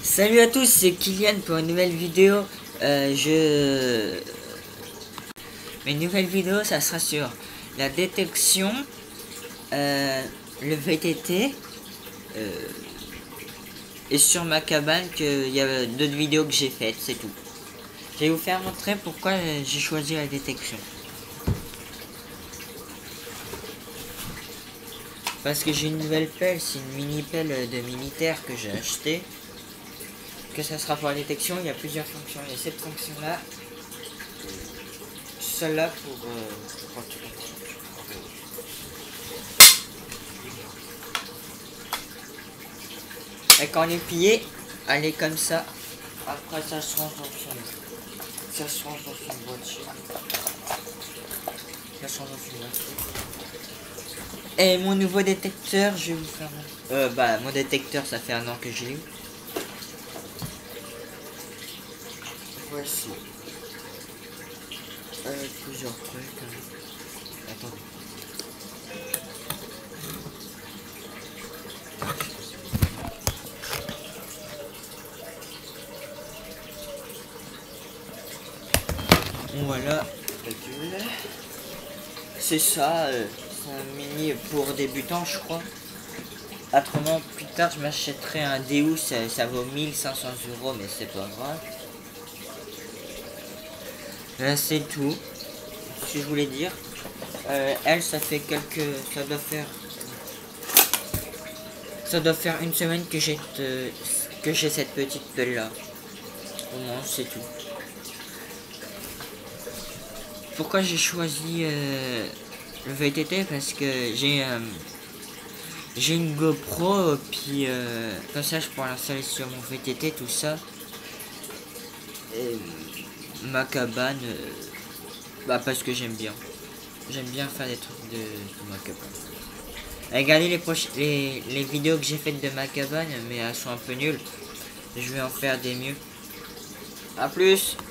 Salut à tous, c'est Kylian pour une nouvelle vidéo. Mes nouvelles vidéos, ça sera sur la détection, le VTT et sur ma cabane, qu'il y a d'autres vidéos que j'ai faites, c'est tout. Je vais vous faire montrer pourquoi j'ai choisi la détection. Parce que j'ai une nouvelle pelle, c'est une mini pelle de militaire que j'ai acheté. Que ça sera pour la détection, il y a plusieurs fonctions. Il y a cette fonction là, celle-là pour et quand on est plié, elle est comme ça. Après ça se range dans une voiture. Ça se range dans une voiture. Et mon nouveau détecteur, je vais vous faire mon détecteur, ça fait 1 an que j'ai eu. Voici plusieurs trucs. Attendez. Voilà. C'est ça. C'est un mini pour débutants, je crois. Autrement, plus tard, je m'achèterai un Deus. Ça vaut 1500 €, mais c'est pas grave. Là c'est tout ce que je voulais dire. Elle, ça fait ça doit faire 1 semaine que j'ai cette petite pelle là. Au moins c'est tout. Pourquoi j'ai choisi le VTT? Parce que j'ai une GoPro, puis comme ça je pourrais l'installer sur mon VTT, tout ça. Et ma cabane, parce que j'aime bien faire des trucs de ma cabane. Regardez les vidéos que j'ai faites de ma cabane, mais elles sont un peu nulles. Je vais en faire des mieux. A plus.